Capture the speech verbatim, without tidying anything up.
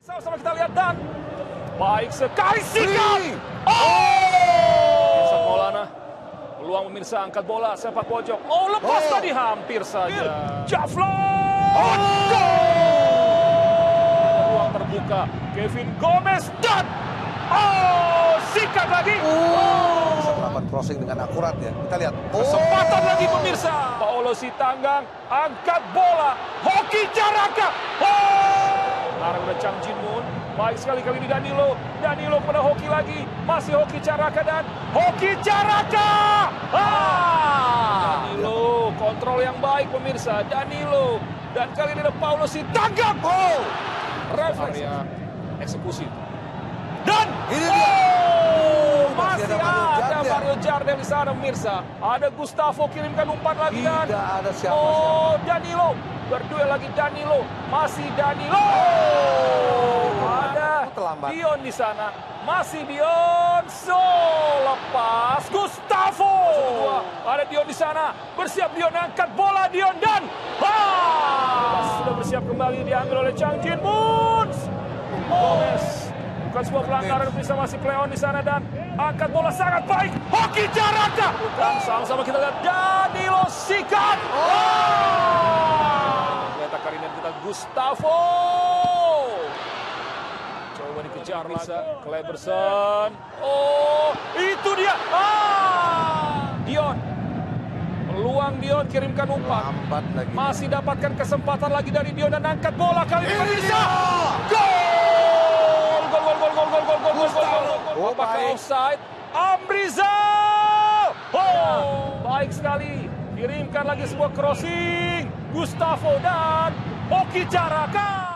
Sama-sama kita lihat dan baik sekali sikat. Oh! Maulana peluang pemirsa angkat bola sepak pojok. Oh, lepas oh. tadi hampir saja. Javlon. Oh, peluang terbuka. Kevin Gomez dan oh, sikat lagi. Oh. Bisa melakukan crossing dengan akurat ya. Kita lihat. Oh. Kesempatan lagi pemirsa. Paulo Sitanggang angkat bola. Hoki Caraka. Oh! Larang udah Chang Jin Moon. Baik sekali kali ini Danilo. Danilo pada Hoki lagi. Masih Hoki Caraka dan Hoki Caraka. Ah! Danilo kontrol yang baik pemirsa. Danilo. Dan kali ini ada Paulo Sitanggang. Oh! Refleks. Area eksekusi. Dan ini dia. Oh! Masih ada ada Mario Jardel di sana pemirsa. Ada Gustavo kirimkan umpan lagi dan tidak ada siapa-siapa. Oh, Danilo. Berduel lagi Danilo. Masih Danilo. Oh, ada Dion di sana. Masih Dion. So, lepas Gustavo. Oh. Ada Dion di sana. Bersiap Dion angkat bola Dion dan ha! Sudah bersiap kembali diambil oleh Chang Jin Moon. Gomez. Bukan sebuah pelanggaran bisa masih Cleon di sana dan angkat bola sangat baik. Hoki Caraka. Dan sama-sama kita lihat Danilo sikat. Oh! Ternyata kali ini kita Gustavo. Coba dikejar bisa Kleberson. Oh, itu dia. Ah! Dion. Peluang Dion kirimkan umpan. Lagi. Masih dapatkan kesempatan lagi dari Dion dan angkat bola kali ini bisa. Gol! Gol, gol, gol, gol, gol, gol, gol, gol, gol, gol. Apakah offside? Amrizal! Oh, baik sekali. Kirimkan lagi sebuah crossing. Gustavo dan Hoki Caraka.